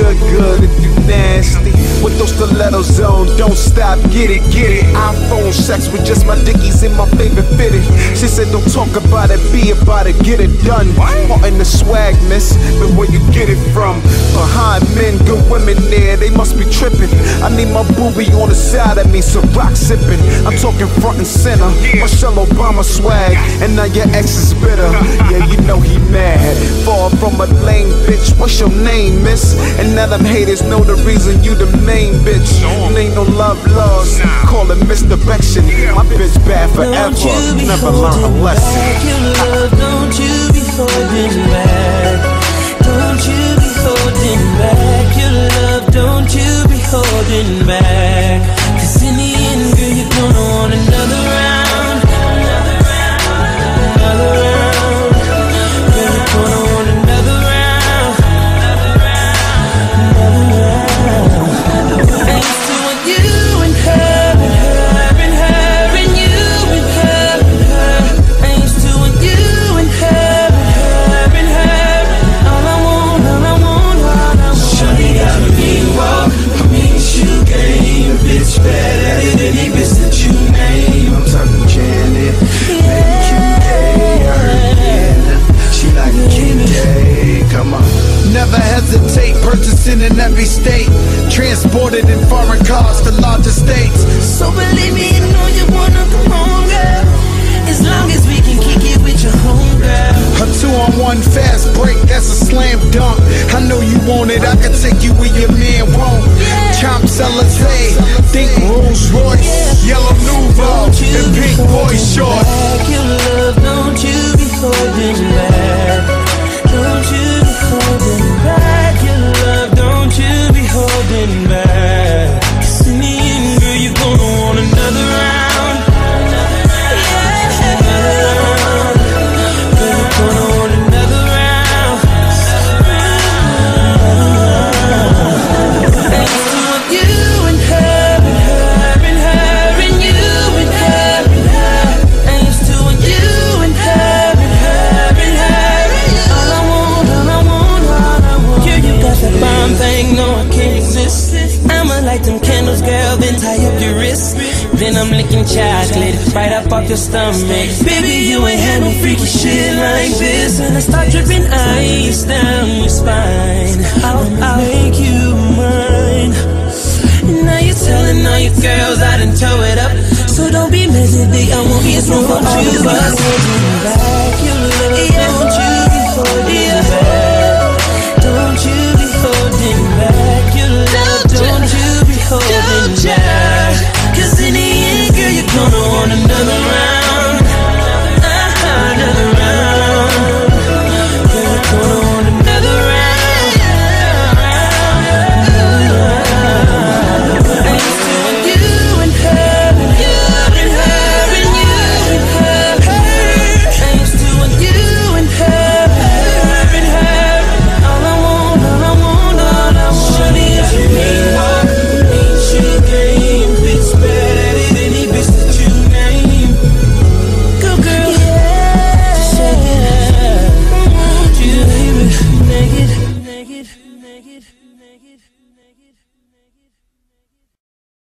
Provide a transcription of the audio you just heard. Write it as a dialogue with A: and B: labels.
A: good if you nasty. With those stilettos on, don't stop, get it, get it. iPhone sex with just my dickies in my favorite fitted. She said don't talk about it, be about it, get it done. Wanting the swag, miss, but where you get it from? Behind men, good women there, they must be tripping. I need my booby on the side of me, so rock sipping. I'm talking front and center, Michelle Obama swag. And now your ex is bitter, yeah, you know he mad. Far from a lame bitch, what's your name, miss? And now them haters know the reason you the main bitch. And ain't no love lost, call it misdirection. My bitch bad forever, never learn a lesson.
B: Your love, don't you be holding back. Don't you be holding back. Your love, don't you be holding back. Cause in the end, girl, you're gonna want another round. Another round. Girl, you're gonna want another round. Another round. I used to want you and her and her and her and you and her and her. I used to want you and her and her and her. All I want, all I want, all I want.
C: Shawty got a mean walk, a mean shoe game. Bitch bad at it, any bitch that you name. I'm talking Janet, baby QK, I heard Anna. She like a King Day, come on.
D: Never hesitate, purchasing in every state. Transported in foreign cars to larger states.
B: So believe me, you know you wanna come home, girl. As long as we can kick it with your homegirl.
D: A 2-on-1 fast break, that's a slam dunk. I know you want it, I can take you where your man won't. Chomp Alizé, think Rolls Royce, Yellow Nouveau, and pink boy shorts.
B: Your love, don't you be holding back. Don't you be holding back. Your love, don't you be holding back. Cause in the end, girl, you're gonna want another round. Another round. Girl, you're gonna want another round. I used to want you and her and her and her and you and her and her. I used to want you and her and her and her. All I want, all I want, all I want. You got that bomb thing, no I can't resist. I'ma light them candles, girl, then tie up your wrist. Then I'm licking chocolate right up off your stomach. Baby, you ain't had no freaky shit like this. And I start dripping ice down your spine. I'll make you mine. And now you're telling all your girls I done tow it up. So don't be mad today, I won't get no for all of us. Holding back your love, don't